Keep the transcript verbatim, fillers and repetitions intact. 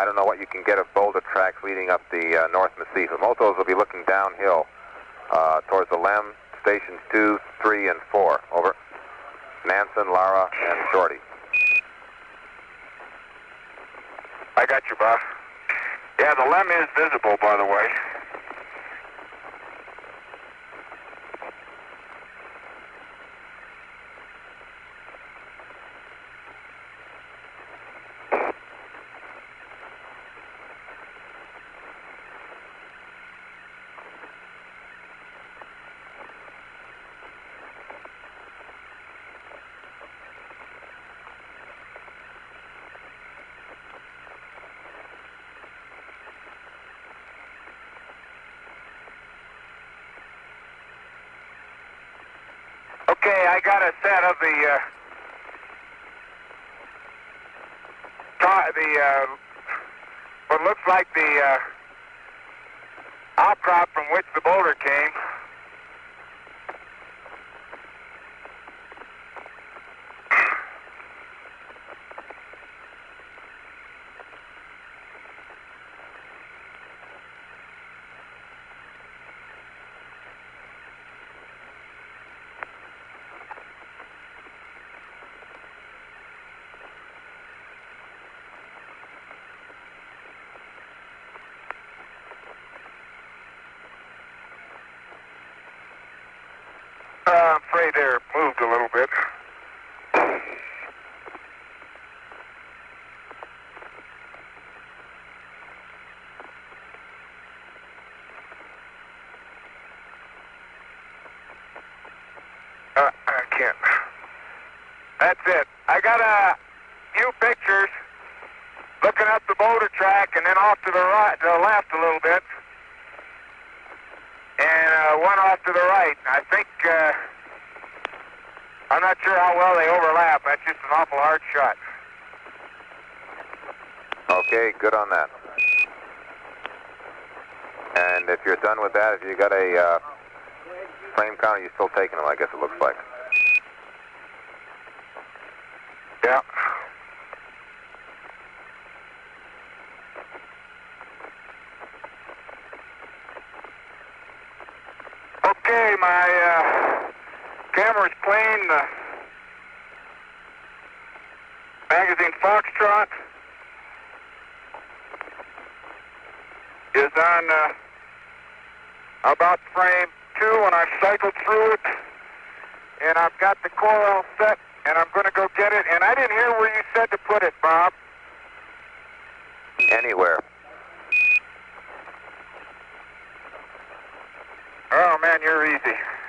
I don't know what you can get of boulder tracks leading up the uh, North Massif. But most of those will be looking downhill uh, towards the Lem, stations two, three, and four. Over. Nansen, Lara, and Shorty. I got you, Bob. Yeah, the Lem is visible, by the way. Okay, I got a set of the uh, the uh, what looks like the uh, outcrop from which the boulder came. Uh, I'm afraid they're moved a little bit. Uh, I can't. That's it. I got a few pictures looking up the boulder track and then off to the right, to the left a little bit. And uh, one off to the right. I think, uh, I'm not sure how well they overlap. That's just an awful hard shot. Okay, good on that. And if you're done with that, if you got a uh, frame counter, you're still taking them, I guess it looks like. Yeah. Okay, my uh, camera's playing the magazine Foxtrot is on uh, about frame two when I cycled through it, and I've got the core all set, and I'm going to go get it, and I didn't hear where you said to put it, Bob. Anywhere. Oh, man, you're easy.